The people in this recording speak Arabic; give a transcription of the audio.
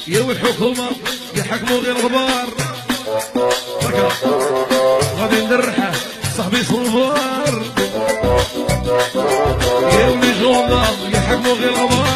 يا والحكومة يحكموا غير الغبار غادي ندرحه صاحبي صنفار يا ولي جوندام يحكموا غير الغبار